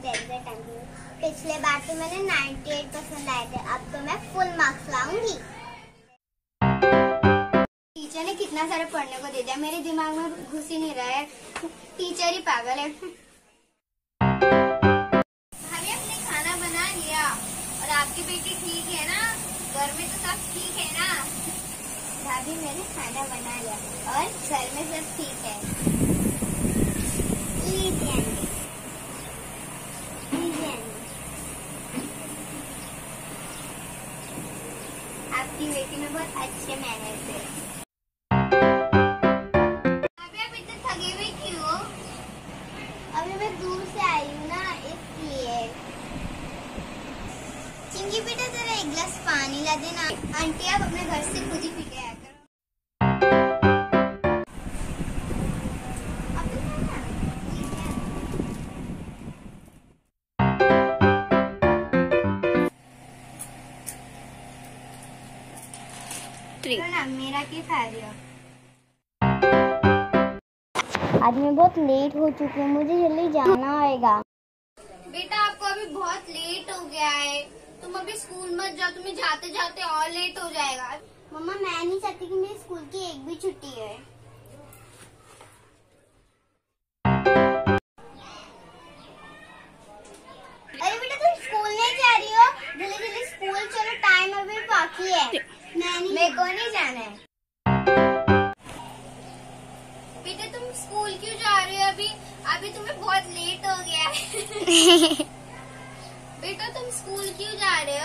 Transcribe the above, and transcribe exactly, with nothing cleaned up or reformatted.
देर से टाइम। पिछले बार तो मैंने अट्ठानवे परसेंट लाए थे, अब तो मैं फुल मार्क्स लाऊंगी। टीचर ने कितना सारा पढ़ने को दे दिया, मेरे दिमाग में घुस ही नहीं रहा है। टीचर ही पागल है। भाभी आपने खाना बना लिया और आपकी बेटी ठीक है ना? घर में तो सब ठीक है ना? भाभी मैंने खाना बना लिया और घर में सब ठीक है। लीजिए आंटी, लीजिए आंटी। आपकी बेटी में बहुत अच्छे मैनर्स है। भाभी आप इतने थके हुए क्यों हो? अभी मैं दूर से आई हूँ ना, इसलिए। चिंकी बेटा जरा एक गिलास पानी ला देना। आंटी आप अपने घर से खुद ही पी के आया करो। तो ना मेरा क्या खा रही हो? आज मैं बहुत लेट हो चुकी हूँ, मुझे जल्दी जाना होगा। बेटा आपको अभी बहुत लेट हो गया है, तुम अभी स्कूल मत जाओ, तुम्हें जाते जाते और लेट हो जाएगा। मम्मा मैं नहीं चाहती कि मेरी स्कूल की एक भी छुट्टी है। अरे बेटा तुम स्कूल नहीं जा रही हो? जल्दी जल्दी स्कूल चलो, टाइम अभी बाकी है। मैं नहीं, मेरे को नहीं जाना है। बेटा तुम स्कूल क्यों जा रही हो? अभी अभी तुम्हें बहुत लेट हो गया है। बेटा तुम स्कूल क्यों जा रहे